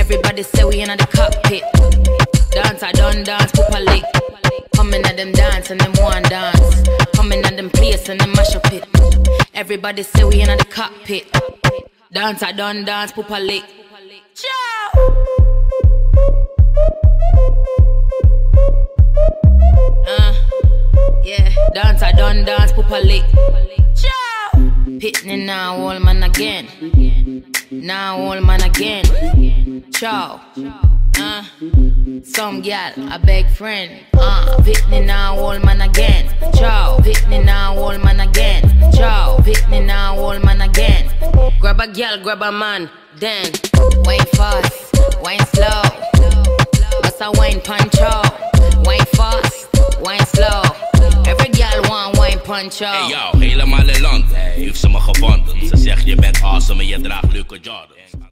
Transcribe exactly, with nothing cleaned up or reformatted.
Everybody say we in the cockpit. Dance, I done dance, poop a lick. Coming at them dance and them one dance. Coming at them place and them mash up it. Everybody say we in the cockpit. Dance, I done dance, poop a lick. Ciao. Uh, yeah, dance, I done dance, poop a lick. Ciao. Pitney now, old man again. Now old man again. Ciao. Uh, some gal, a beg friend. Uh, Pitney now, old man again. Ciao. Pitney now, old man again. Ciao. Pitney now, old man again. Grab a gal, grab a man, then wine fast, wine slow. Bust a wine punch out. Wine fast, wine slow. Every gal want wine punch out. Hey yo, helemaal in land heeft ze me gewandeld. Ze zegt je bent awesome en je draagt leuke Jordans.